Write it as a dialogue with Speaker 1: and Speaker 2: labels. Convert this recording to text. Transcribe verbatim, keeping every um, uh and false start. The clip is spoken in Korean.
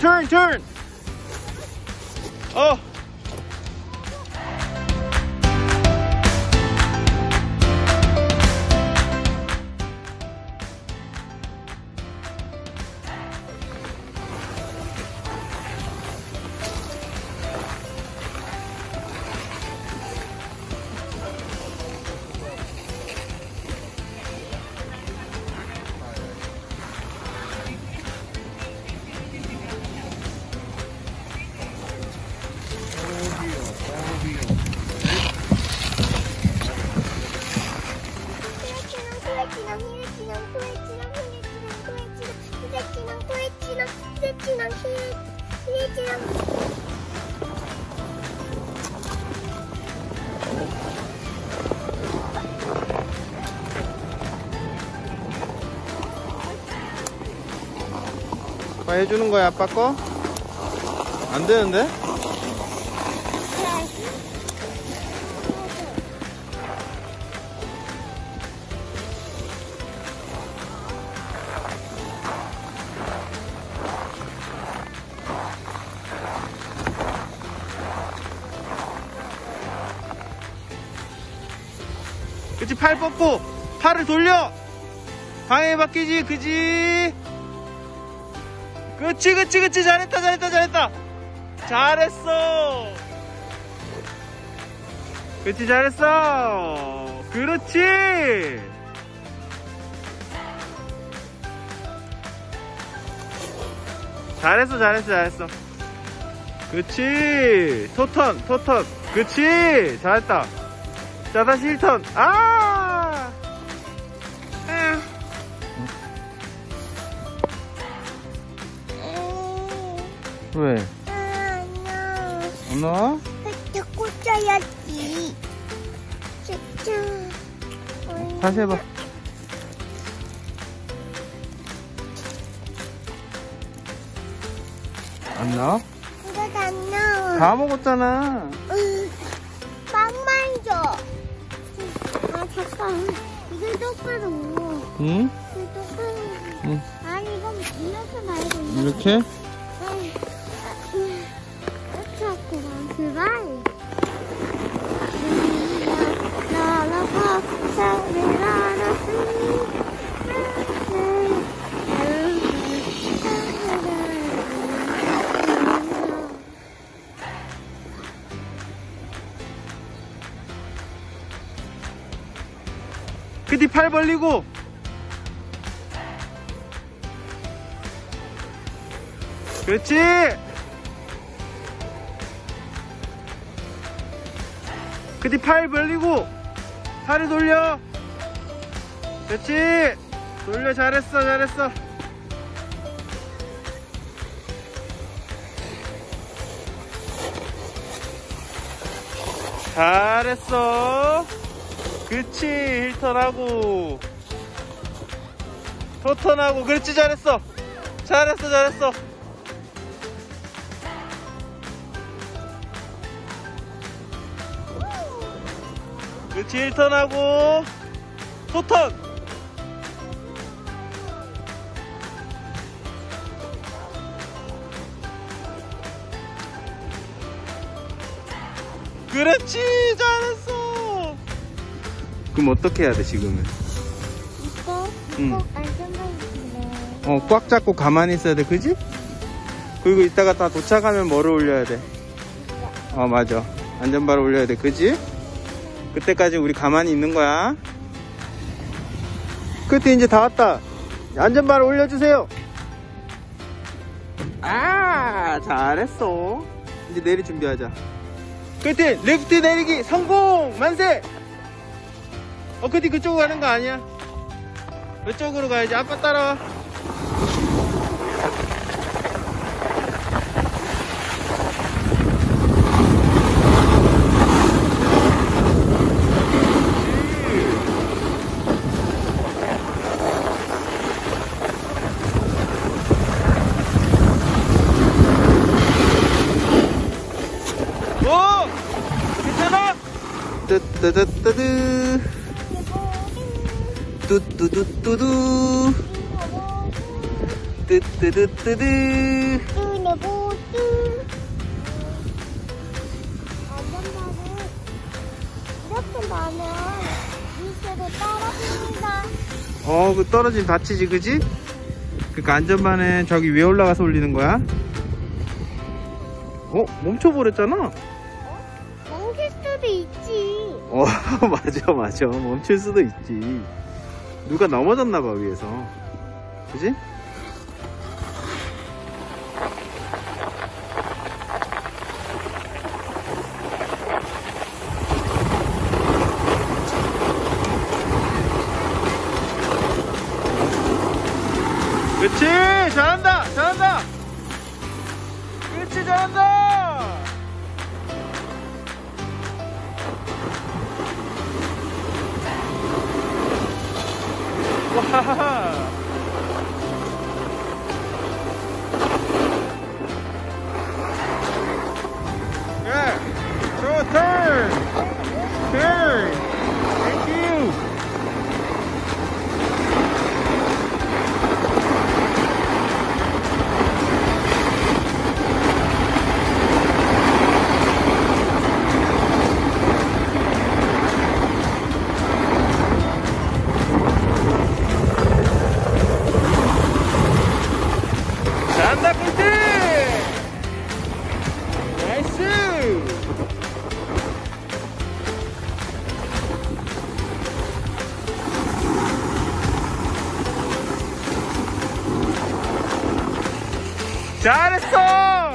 Speaker 1: turn, turn. 어.
Speaker 2: 뭐 해주는 거야, 아빠 거? 안 되는데?
Speaker 1: 그치, 팔 뻗고 팔을 돌려. 방향이 바뀌지. 그치 그치 그치 그치 잘했다 잘했다 잘했다 잘했어. 그치 잘했어. 그렇지. 잘했어 잘했어 잘했어. 그치. 토턴 토턴. 그치 잘했다. 자, 다시 일 턴. 아! 아.
Speaker 2: 왜? 안 나와?
Speaker 3: 그때 꽂아야지. 진짜.
Speaker 2: 다시 해봐. 안 나와?
Speaker 3: 이거 안 나와.
Speaker 2: 다 먹었잖아.
Speaker 3: 으, 빵만 줘. 아, 잠깐. 이거 똑바로.
Speaker 2: 응?
Speaker 3: 이거 똑바로.
Speaker 2: 응.
Speaker 3: 아니, 이건 이렇게 말고.
Speaker 2: 이렇게?
Speaker 3: 이렇게 하고, 그만. 나라가
Speaker 1: 그 뒤 팔 벌리고. 그렇지. 그 뒤 팔 벌리고 팔을 돌려. 그렇지. 돌려. 잘했어 잘했어. 잘했어. 그치. 힐턴하고 토턴하고. 그렇지 잘했어 잘했어 잘했어. 그렇지. 힐턴하고 토턴. 그렇지 잘했어.
Speaker 2: 그럼 어떻게 해야 돼, 지금은?
Speaker 3: 이거,
Speaker 2: 응.
Speaker 3: 이거 안전만 있네.
Speaker 2: 어, 꽉 잡고 가만히 있어야 돼, 그지? 그리고 이따가 다 도착하면 뭐를 올려야 돼? 어, 맞아. 안전바를 올려야 돼, 그지? 그때까지 우리 가만히 있는 거야. 그때 이제 다 왔다. 안전바를 올려주세요. 아, 잘했어. 이제 내릴 준비하자.
Speaker 1: 그때 레프트 내리기 성공. 만세. 어, 그때 그쪽으로 가는 거 아니야. 그쪽으로 가야지. 아빠 따라와. 오! 괜찮아?
Speaker 2: 뜨뜨뜨뜨뜨. 뚜뚜뚜뚜뚜. 뜨뜨뜨뜨뜨.
Speaker 3: 보드. 안전바는 이렇게 나면 밑으로 떨어집니다.
Speaker 2: 어, 그 떨어지면 다치지, 그지? 그니까 안전바는 저기 위에 올라가서 올리는 거야? 어? 멈춰버렸잖아?
Speaker 3: 멈출 수도 있지.
Speaker 2: 어, 맞아, 맞아. 멈출 수도 있지. 누가 넘어졌나봐, 위에서. 그지? 그치! 잘한다! 잘한다! 그치, 잘한다! 와! Yeah! So turn! Turn! Thank you! 잘한다, 꿀팁! 나이스! 잘했어!